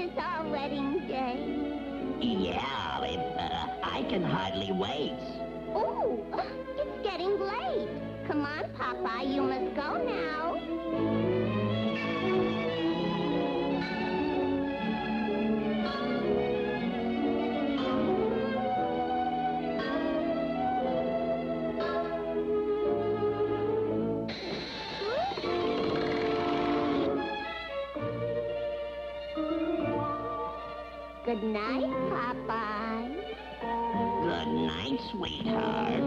is our wedding day. Yeah, I can hardly wait. Oh, it's getting late. Come on, Popeye, you must go now. Good night, Popeye. Good night, sweetheart.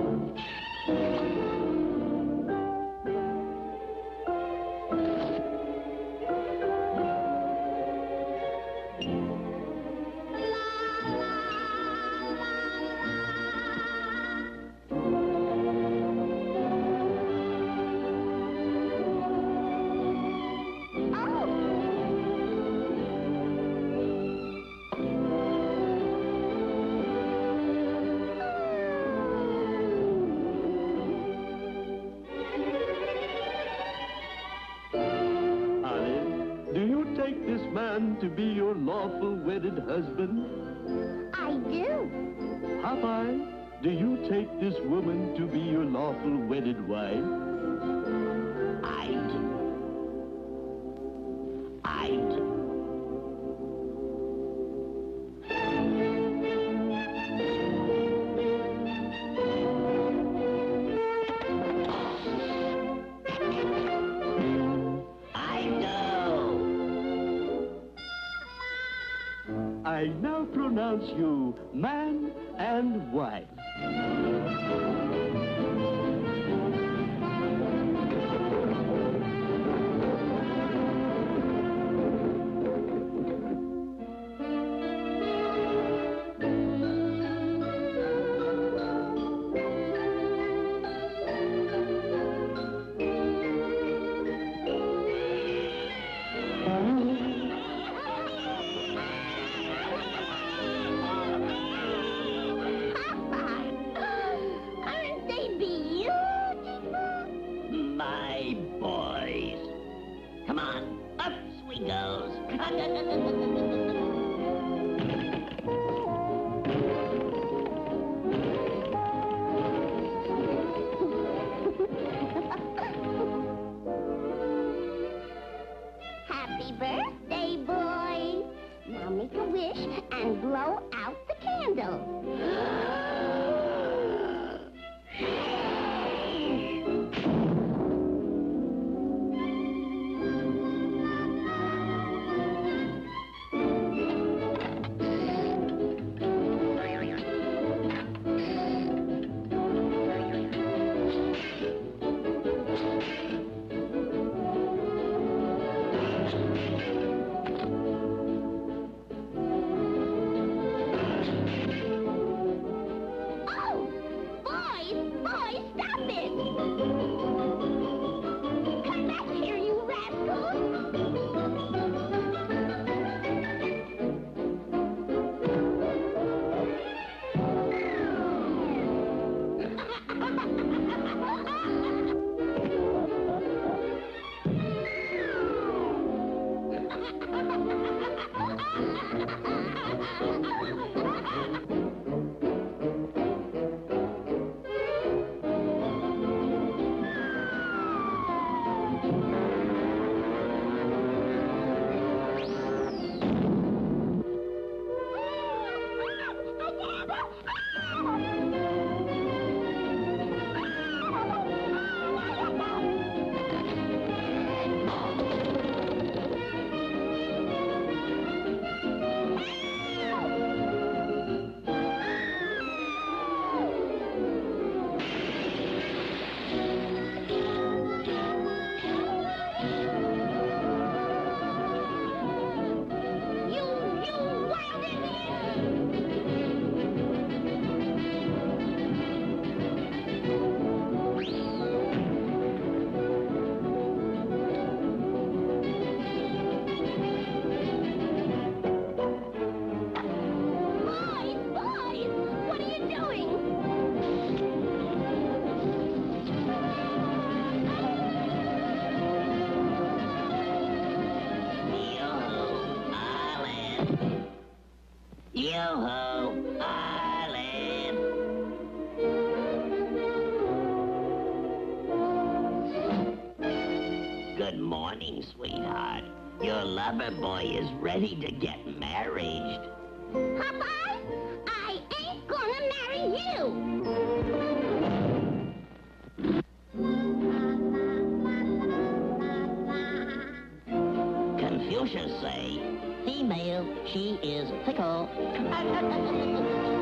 Take this man to be your lawful wedded husband? I do. Popeye, do you take this woman to be your lawful wedded wife? I do. I do. I now pronounce you man and wife. My boys. Come on, up we goes. Happy birthday, boys. Now make a wish and blow out the candle. Olive. Yoo-hoo, Olive. Good morning, sweetheart. Your lover boy is ready to get married. Popeye, I ain't gonna marry you. Confucius say, Female, she is fickle.